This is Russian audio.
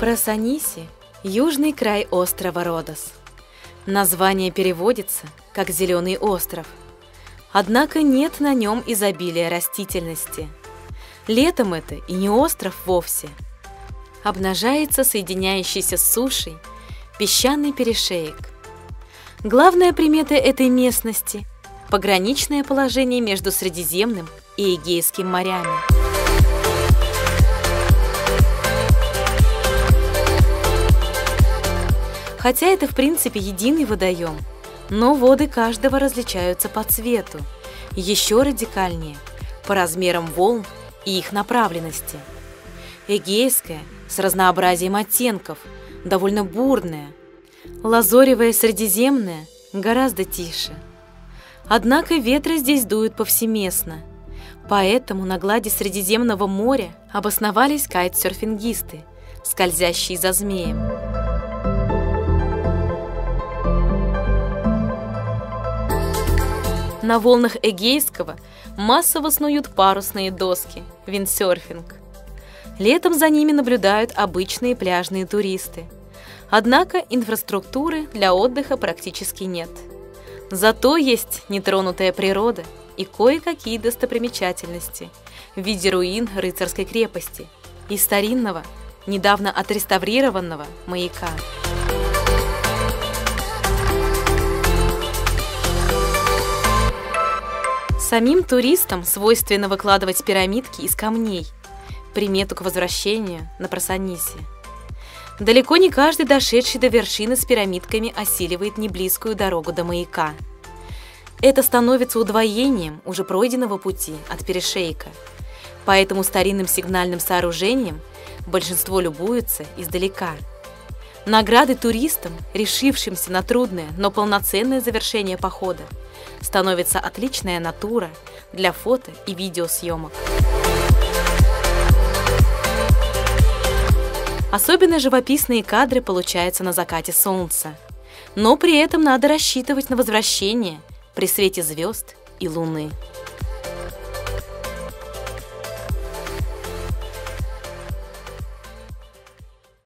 Просаниси – южный край острова Родос. Название переводится как «зеленый остров». Однако нет на нем изобилия растительности. Летом это и не остров вовсе. Обнажается соединяющийся с сушей песчаный перешеек. Главная примета этой местности – пограничное положение между Средиземным и Эгейским морями. Хотя это в принципе единый водоем, но воды каждого различаются по цвету, еще радикальнее – по размерам волн и их направленности. Эгейская с разнообразием оттенков, довольно бурная, лазоревая Средиземная гораздо тише. Однако ветры здесь дуют повсеместно, поэтому на глади Средиземного моря обосновались кайтсерфингисты, скользящие за змеем. На волнах Эгейского массово снуют парусные доски, виндсерфинг. Летом за ними наблюдают обычные пляжные туристы. Однако инфраструктуры для отдыха практически нет. Зато есть нетронутая природа и кое-какие достопримечательности в виде руин рыцарской крепости и старинного, недавно отреставрированного маяка. Самим туристам свойственно выкладывать пирамидки из камней, примету к возвращению на Просаниси. Далеко не каждый, дошедший до вершины с пирамидками, осиливает неблизкую дорогу до маяка. Это становится удвоением уже пройденного пути от перешейка, поэтому старинным сигнальным сооружением большинство любуются издалека. Наградой туристам, решившимся на трудное, но полноценное завершение похода, становится отличная натура для фото и видеосъемок. Особенно живописные кадры получаются на закате солнца, но при этом надо рассчитывать на возвращение при свете звезд и луны.